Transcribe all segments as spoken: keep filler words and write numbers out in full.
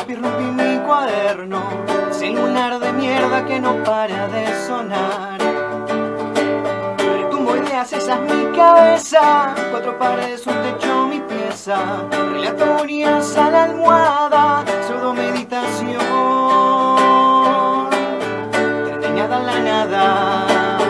lápiz rompí mi cuaderno, celular de mierda que no para de sonar. Retumbo ideas, esa es mi cabeza, cuatro paredes, un techo, mi pieza, relatorías a la almohada, pseudo meditación, terminada en la nada.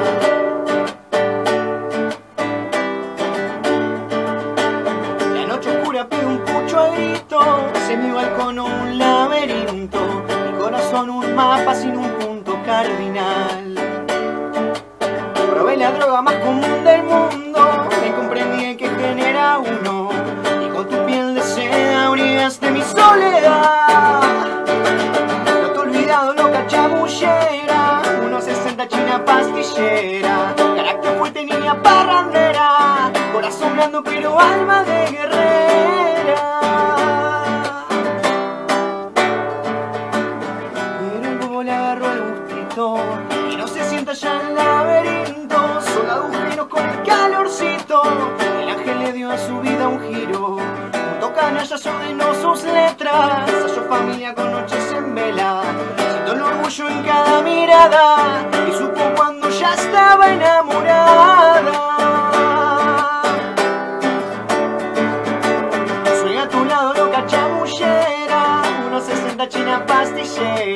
La noche oscura pide un pucho a grito, se mi balcón un laberinto, mi corazón un mapa sin un punto cardinal. Probé la droga más común del mundo, me comprendí que genera uno, y con tu piel de seda unidaste mi soledad. No te he olvidado, loca chamullera, uno sesenta china pastillera, carácter fuerte, niña parrandera, corazón blando pero alma de guerrera. Pero el bobo le agarró el gustito y no se sienta ya en el laberinto, solo agujeros con el calorcito. El ángel le dio a su vida un giro, junto canallas ordenó sus letras, halló familia con noches en vela, siento el orgullo en cada mirada y supo cuando ya estaba enamorada. Soy a tu lado, loca chamullera, uno sesenta china pastillera,